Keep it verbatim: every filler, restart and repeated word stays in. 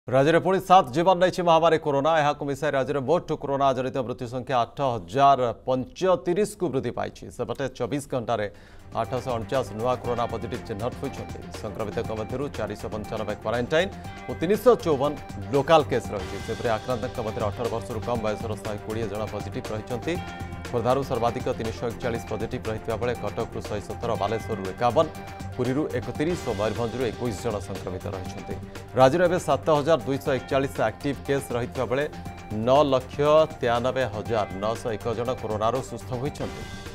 राज्य में पुणी सात जीवन नहीं महामारी कोरोना यह मिसाई राज्य में मोट कोरोना जनित मृत्यु संख्या आठ हजार पंचतीस को वृद्धि पाई सेपटे चौबीस घंटे आठश अणचाश नुआ कोरोना पॉजिटिव चिन्हट होती संक्रमित मध्य चार सौ पंचानबे क्वारंटाइन और तीन सौ चौवन लोकाल केस रही से आक्रांत मध्य अठर वर्ष कम बयसर शहे कोड़े जन पॉजिटिव रही खोर्धारू सर्वाधिक तीन सौ एकचाश पॉजिटिव रही बेले कटकू शहे सतर बालेश्वर एकावन पुरी एकतीस और मयूरभंजु एक जन संक्रमित रही राज्य में सात हजार दुईश एकचाश एक्टिव केस रही बेले नौ लक्ष तेयानबे हजार नौश एक जन कोरोना सुस्थ होती।